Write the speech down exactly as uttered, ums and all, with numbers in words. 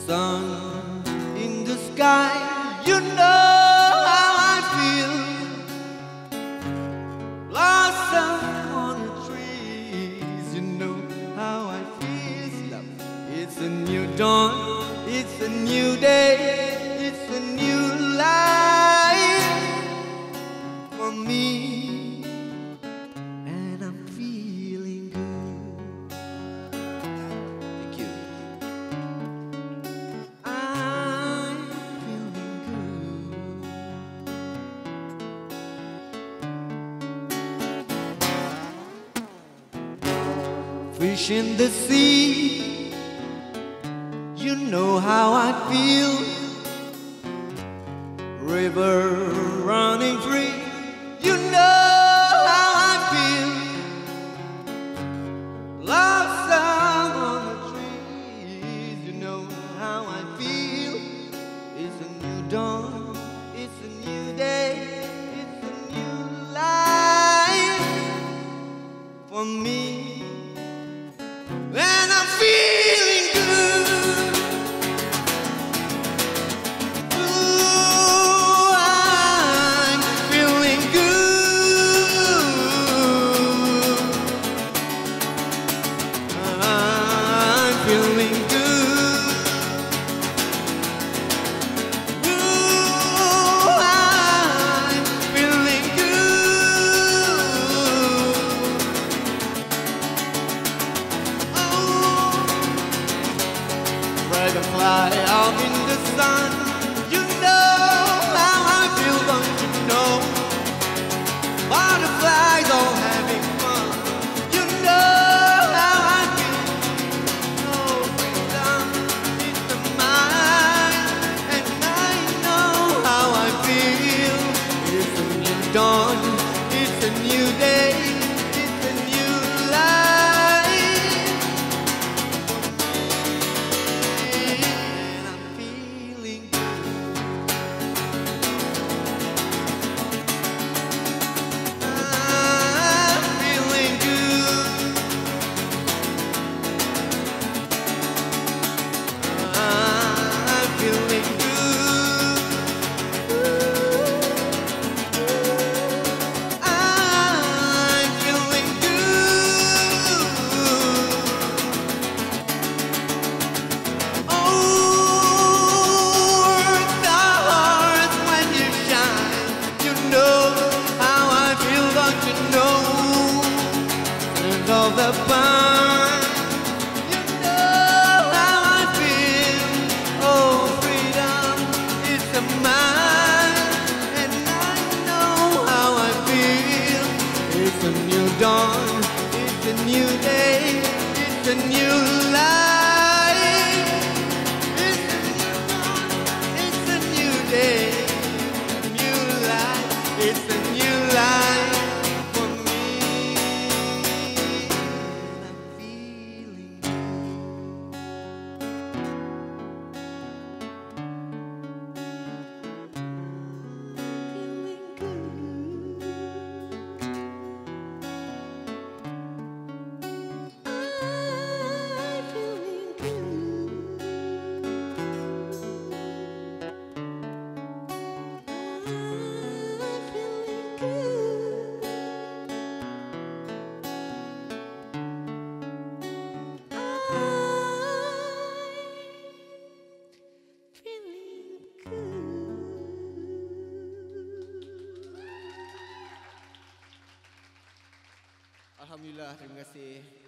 Sun in the sky, you know how I feel. Blossom on the trees, you know how I feel. Love, it's a new dawn, it's a new day, it's a new life for me, and I'm feeling good. Thank you. I'm feeling good. Fish in the sea, you know how I feel. River running free, you know how I feel. Blossom on the trees, you know how I feel. It's a new dawn, it's a new day, it's a new life for me, and I'm feeling good. Ooh, I'm feeling good. I'm feeling good. Ooh, I'm feeling good. Oh, dragonfly out in the sun, you know how I feel, don't you know? Butterflies all having fun, you know how I feel. Oh, freedom is the mind, and I know how I feel. It's a new dawn, it's a new day, it's a new life, and I'm feeling good. I'm feeling good. I'm feeling good. I'm feeling good. Oh, stars, when you shine, you know how I feel, don't you know? And all the pine, you know how I feel. Oh, freedom is a mine, and I know how I feel. It's a new dawn, it's a new day, it's a new life. It's a new dawn, it's a new day, new life. It's a new life for me, and I'm feeling Alhamdulillah, terima kasih.